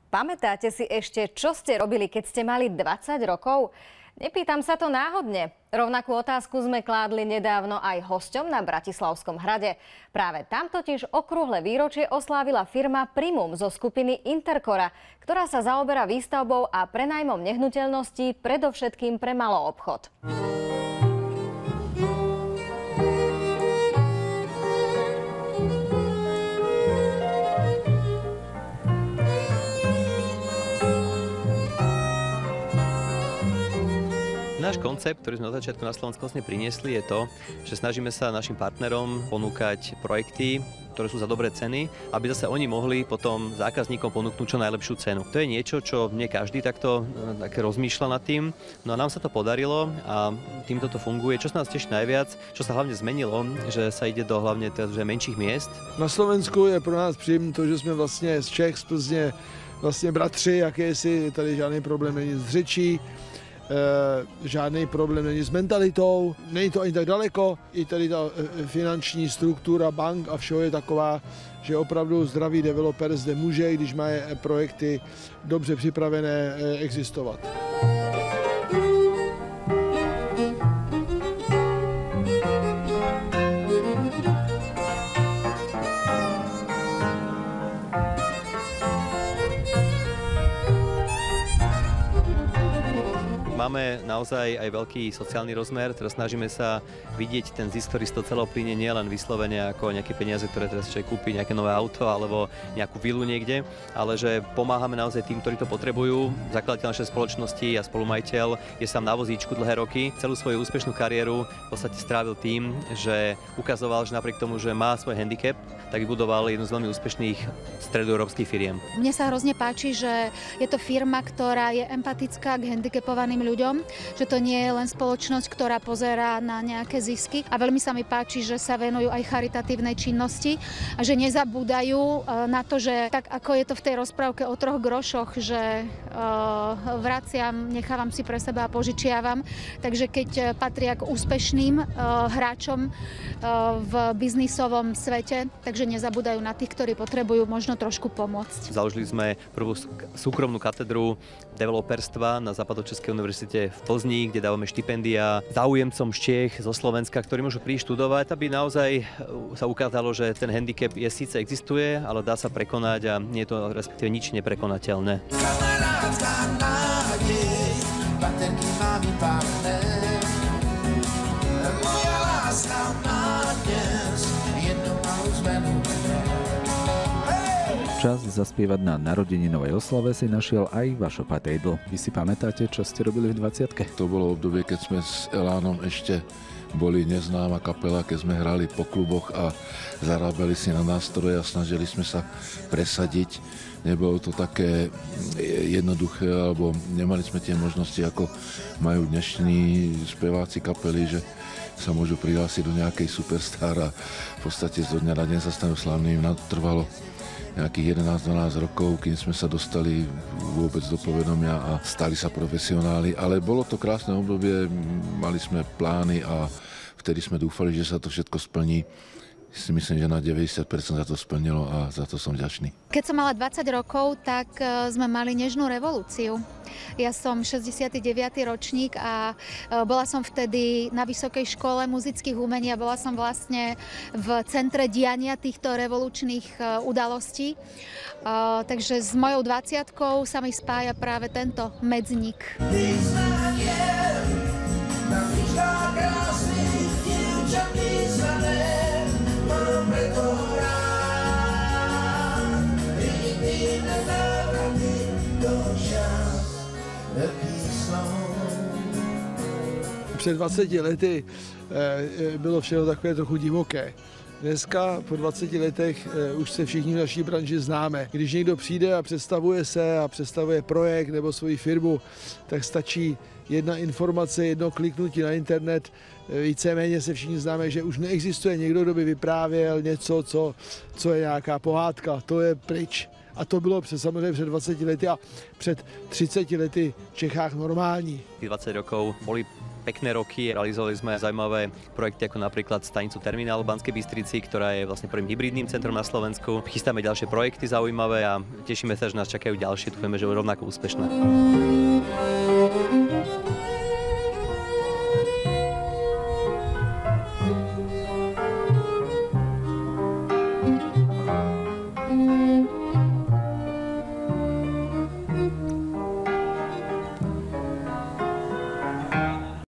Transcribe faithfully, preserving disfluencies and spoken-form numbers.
Pamätáte si ešte, čo ste robili, keď ste mali dvadsať rokov? Nepýtam sa to náhodne. Rovnakú otázku sme kládli nedávno aj hosťom na Bratislavskom hrade. Práve tam totiž okrúhle výročie oslávila firma Primum zo skupiny Intercora, ktorá sa zaoberá výstavbou a prenajmom nehnuteľností predovšetkým pre maloobchod. Náš koncept, ktorý sme od začiatku na Slovensku vlastne priniesli, je to, že snažíme sa našim partnerom ponúkať projekty, ktoré sú za dobré ceny, aby zase oni mohli potom zákazníkom ponúknuť čo najlepšiu cenu. To je niečo, čo nie každý takto tak rozmýšľa nad tým. No a nám sa to podarilo a týmto to funguje. Čo sa nás teší najviac, čo sa hlavne zmenilo, že sa ide do hlavne teda, že menších miest. Na Slovensku je pro nás příjemné to, že jsme vlastně z Čech, z Plzně, vlastně bratři, jakési, tady žádný problém není s řečí. E, žádný problém není s mentalitou, není to ani tak daleko, i tady ta e, finanční struktura bank a všeho je taková, že opravdu zdravý developer zde může, když má projekty dobře připravené, e, existovat. Máme naozaj aj veľký sociálny rozmer, teraz snažíme sa vidieť ten zisk, ktorý z toho celého plynie, nie len vyslovene ako nejaké peniaze, ktoré teraz človek kúpi, nejaké nové auto alebo nejakú vilu niekde, ale že pomáhame naozaj tým, ktorí to potrebujú. Zakladateľ našej spoločnosti a spolumajiteľ je sám na vozíčku dlhé roky. Celú svoju úspešnú kariéru v podstate strávil tým, že ukazoval, že napriek tomu, že má svoj handicap, tak vybudoval jednu z veľmi úspešných stredoeurópskych firiem. Mne sa hrozne páči, že je to firma, ktorá je empatická k handicapovaným ľuďom, že to nie je len spoločnosť, ktorá pozerá na nejaké zisky. A veľmi sa mi páči, že sa venujú aj charitatívnej činnosti a že nezabúdajú na to, že tak ako je to v tej rozprávke o troch grošoch, že uh, vraciam, nechávam si pre seba a požičiavam. Takže keď patria k úspešným uh, hráčom uh, v biznisovom svete, takže nezabúdajú na tých, ktorí potrebujú možno trošku pomôcť. Založili sme prvú súkromnú katedru developerstva na Západočeskej univerzite v Plzni, kde dávame štipendia záujemcom z Čech, zo Slovenska, ktorí môžu prísť študovať, aby naozaj sa ukázalo, že ten handicap je síce existuje, ale dá sa prekonať a nie je to respektíve nič neprekonateľné. Čas zaspievať na narodeninovej oslave si našiel aj Vašo Patejdl. Vy si pamätáte, čo ste robili v dvadsiatke? To bolo obdobie, keď sme s Elánom ešte boli neznáma kapela, keď sme hrali po kluboch a zarábali si na nástroje a snažili sme sa presadiť. Nebolo to také jednoduché, alebo nemali sme tie možnosti, ako majú dnešní speváci kapely, že sa môžu prihlásiť do nejakej superstar a v podstate zo dňa na deň sa stanú slávnymi. Nám to trvalo nejakých jedenásť dvanásť rokov, kým sme sa dostali vôbec do povedomia a stali sa profesionáli. Ale bolo to krásne obdobie, mali sme plány a vtedy sme dúfali, že sa to všetko splní. Si myslím, že na deväťdesiat percent za to splnilo a za to som vďačný. Keď som mala dvadsať rokov, tak sme mali nežnú revolúciu. Ja som šesťdesiaty deviaty ročník a bola som vtedy na Vysokej škole muzických umení a bola som vlastne v centre diania týchto revolučných udalostí. Takže s mojou dvadsiatkou sa mi spája práve tento medzník. Před dvaceti lety e, bylo všechno takové trochu divoké. Dneska po dvaceti letech e, už se všichni v naší branži známe. Když někdo přijde a představuje se a představuje projekt nebo svoji firmu, tak stačí jedna informace, jedno kliknutí na internet. E, víceméně se všichni známe, že už neexistuje někdo, kdo by vyprávěl něco, co, co je nějaká pohádka. To je pryč. A to bylo před, samozřejmě před dvaceti lety a před třiceti lety v Čechách normální. dvadsať rokov boli pekné roky. Realizovali sme zaujímavé projekty ako napríklad stanicu Terminál v Banskej Bystrici, ktorá je vlastne prvým hybridným centrom na Slovensku. Chystáme ďalšie projekty zaujímavé a tešíme sa, že nás čakajú ďalšie. Dúfame, že rovnako úspešné.